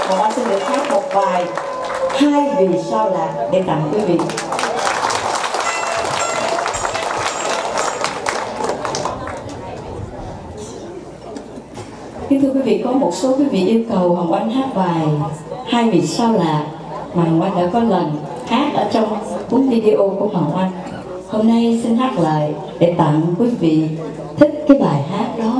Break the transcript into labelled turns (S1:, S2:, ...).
S1: Hồng Anh xin được hát một bài Hai Vì Sao Lạc để tặng quý vị. Kính thưa quý vị, có một số quý vị yêu cầu Hồng Anh hát bài Hai Vì Sao Lạc mà Hồng Anh đã có lần hát ở trong cuốn video của Hồng Anh. Hôm nay xin hát lại để tặng quý vị thích cái bài hát đó.